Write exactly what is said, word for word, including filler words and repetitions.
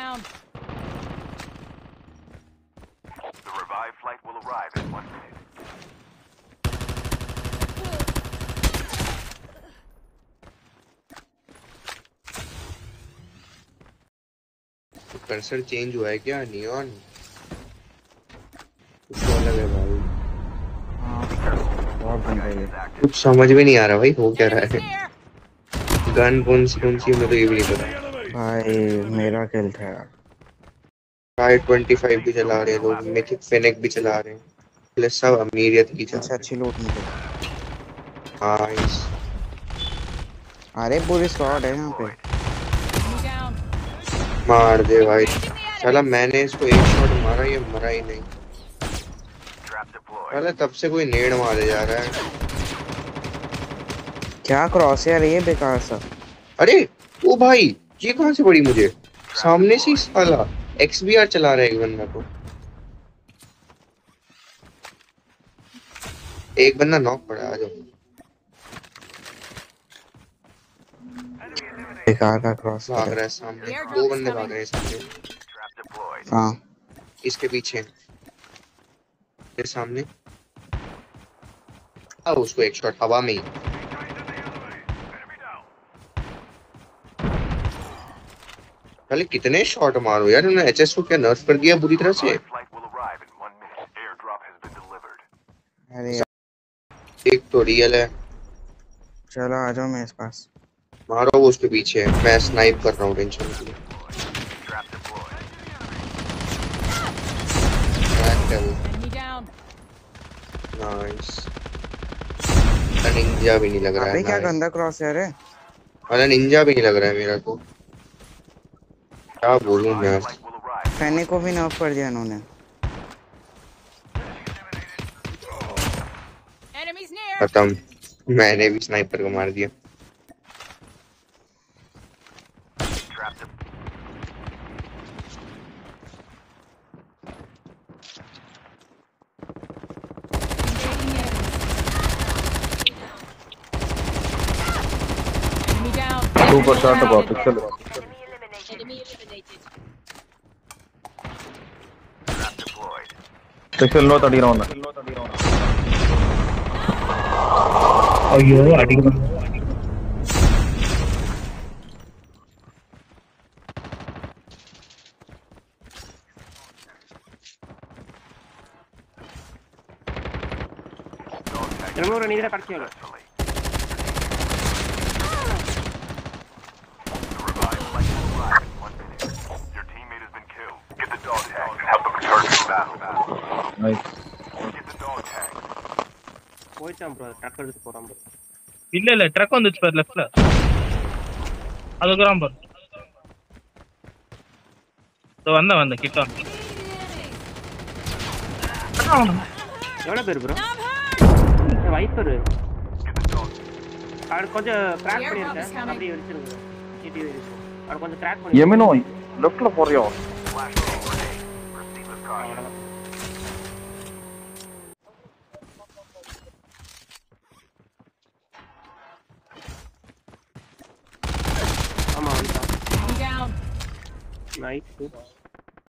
down. The revived flight will arrive in one minute. Cursor change हुआ है क्या? Neon कुछ अलग है भाई। बहुत गंदा है, कुछ समझ में नहीं आ रहा भाई हो क्या रहा Enemies है। near. गन कौन सी कौन सी है, मैं तो ये भी नहीं पता। भाई मेरा खेल था यार। आई ट्वेंटी फाइव भी चला रहे हैं लोग, मिथिक फेनेक भी चला रहे हैं, प्लस सब अमीरियत की चला अच्छी रहे अच्छी लूट मिली। हैं। हाँ इस अरे पूरी स्क्वाड है यहाँ पे। Enemy down. मार दे भाई। Engaging the साला enemies. मैंने इसको एक शॉट मारा, ये मरा ही नहीं। Trap deployed. साला तब से कोई नेड मारे जा रहा है। क्या क्रॉस यार ये बेकार सा। अरे ओ भाई, ये कहाँ से पड़ी मुझे? सामने से ही साला एक्सबीआर चला रहा है एक बंदा को। एक बंदा नॉक पड़ा। आ जाओ। बेकार का क्रॉस भाग है। रहा है सामने, दो बंदे भाग रहे हैं सामने। Trap deployed. हाँ इसके पीछे, ये सामने। अब उसको एक शॉट हवा में ही। पहले कितने शॉट मारो यार, उन्होंने एचएस को क्या नर्फ कर दिया बुरी तरह से। Revived flight will arrive in one minute. Airdrop has been delivered. अरे एक तो रियल है। चलो आ जाओ मेरे पास। मारो वो उसके पीछे है, मैं स्नाइप कर रहा हूँ, टेंशन मत लो। Trap deployed. Cracked है वो। Enemy down. नाइस। निंजा भी नहीं लग रहा अबे है। क्या nice। गंदा क्रॉस है रे। अरे निंजा भी नहीं लग रहा है मेरा को। क्या बोलूं मैं अब? Flight will arrive. फैनी को भी नॉक कर दिया इन्होंने। Enemies near. खत्म, मैंने भी स्नाइपर को मार दिया। Trap deployed. Enemy down. Super shot about it. चलो Enemy eliminated. Trap deployed. Special नो तड़ी रहा अयो अडिग ReMo venire partiolo. Your teammate has been killed. Get the dog tag and help them return to battle. Nice Get the dog tag. போயிட்டான் bro truck எடுத்து போறான் bro. இல்ல இல்ல ட்ரக் வந்துச்சு பாரு லெஃப்ட்ல, அதுக்குறான் பாரு. சோ வந்த வந்த கிட்ட வந்த. எவ்வளவு பேர் ப்ரோ? வைப்பர் அவர் கொஞ்சம் கிராக் பண்ணிருக்கேன், அப்படியே வெச்சிருங்க. சிடி வெச்சு அவர் கொஞ்சம் கிராக் பண்ணி எமினோ லெஃப்ட்ல போறியோ? ஆமா வந்துட்டான். Down. நைஸ்.